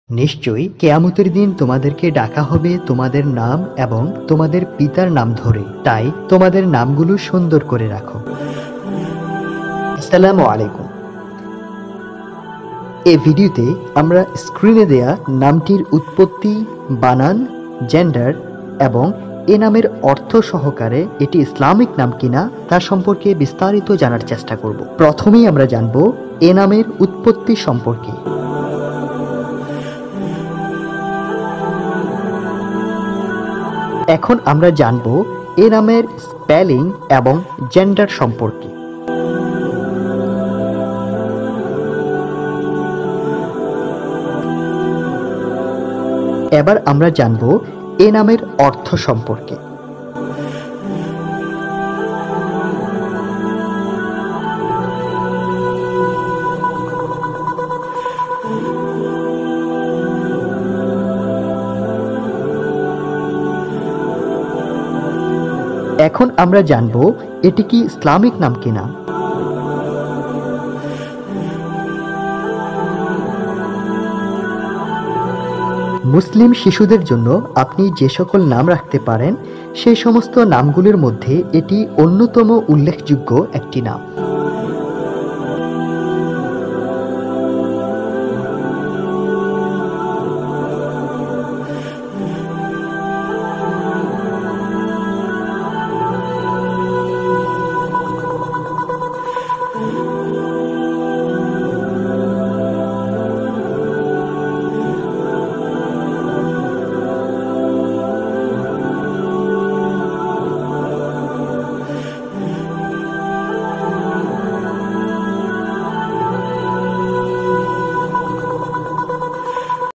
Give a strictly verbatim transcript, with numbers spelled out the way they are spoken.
নিশ্চয়ই কেয়ামতের দিন তোমাদেরকে ডাকা হবে তোমাদের নাম এবং তোমাদের পিতার নাম ধরে, তাই তোমাদের নামগুলো সুন্দর করে রাখো। আসসালামু আলাইকুম। এই ভিডিওতে আমরা স্ক্রিনে দেয়া নামটির উৎপত্তি, বানান, জেন্ডার এবং এ নামের অর্থ সহকারে এটি ইসলামিক নাম কিনা তা সম্পর্কে বিস্তারিত জানার চেষ্টা করব। প্রথমেই আমরা জানব এ নামের উৎপত্তি সম্পর্কে। এখন আমরা জানব এ নামের স্পেলিং এবং জেন্ডার সম্পর্কে। এবার আমরা জানব এ নামের অর্থ সম্পর্কে। এখন আমরা জানব এটি কি ইসলামিক নাম কিনা। মুসলিম শিশুদের জন্য আপনি যে সকল নাম রাখতে পারেন সেই সমস্ত নামগুলির মধ্যে এটি অন্যতম উল্লেখযোগ্য একটি নাম।